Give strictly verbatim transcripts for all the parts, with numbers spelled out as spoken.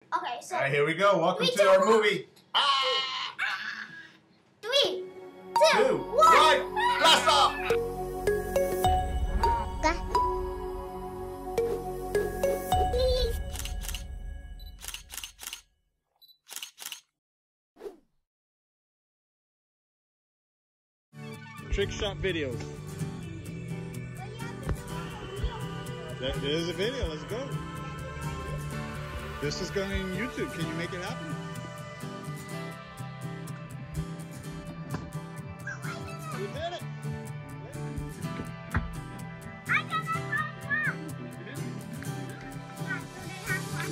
Okay, so. All right, here we go. Welcome three, to two, our one. movie. Three, two, Two, one. one, blast off! Trick shot videos. That is a video. Let's go. This is going on YouTube. Can you make it happen? You did it. I got that one. You did it. Yeah, so they have one.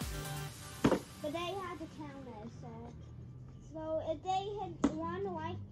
But they had to count us, so so if they had won like